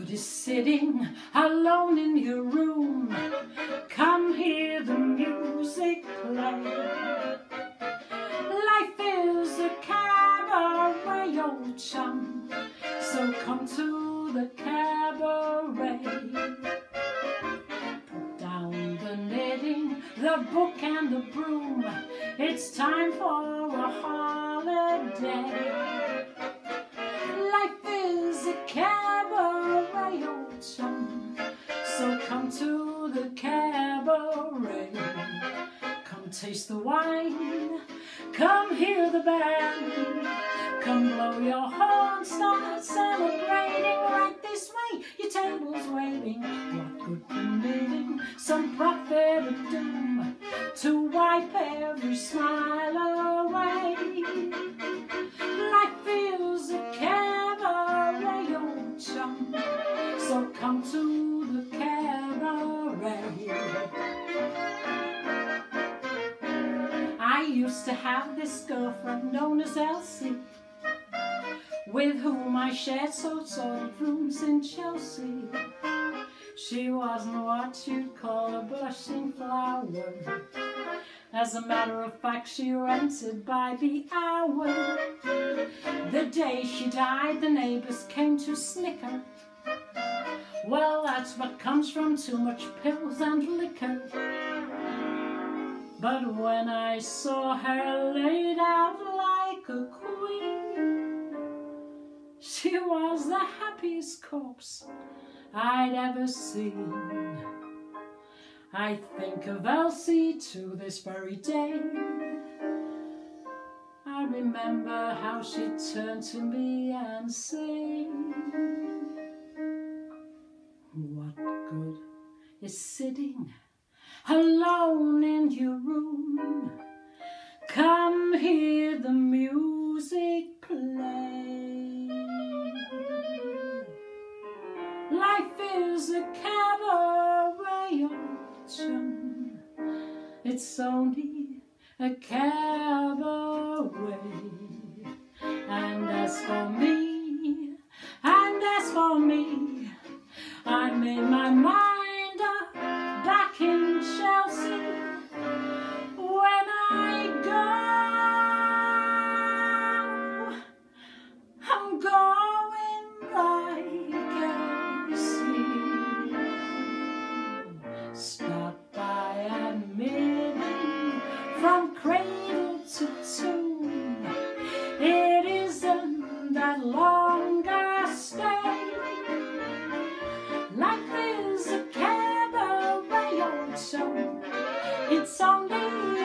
You're sitting alone in your room. Come hear the music play. Life is a cabaret, old chum, so come to the cabaret. Put down the knitting, the book and the broom. It's time for a holiday. Life is a cabaret, old chum, so come to the cabaret. Come taste the wine, come hear the band, come blow your horn, start celebrating. Right this way, your table's waving. What good permitting some prophet of doom to wipe every smile away? Life is a cabaret, old chum, so come to the cabaret. I used to have this girlfriend known as Elsie, with whom I shared sordid rooms in Chelsea. She wasn't what you'd call a blushing flower. As a matter of fact, she rented by the hour. The day she died, the neighbours came to snicker. Well, that's what comes from too much pills and liquor. But when I saw her laid out like a queen, she was the happiest corpse I'd ever seen. I think of Elsie to this very day. I remember how she turned to me and said, what good is sitting alone in your room? Come hear the music play. Life is a cabaret, old chum, it's only a cabaret. And as for me, I made my mind up back in Chelsea. When I go, I'm going by Cabaret. Stop by admitting from cradle to tomb. It isn't that long a stay. Life is a cabaret, old chum, it's only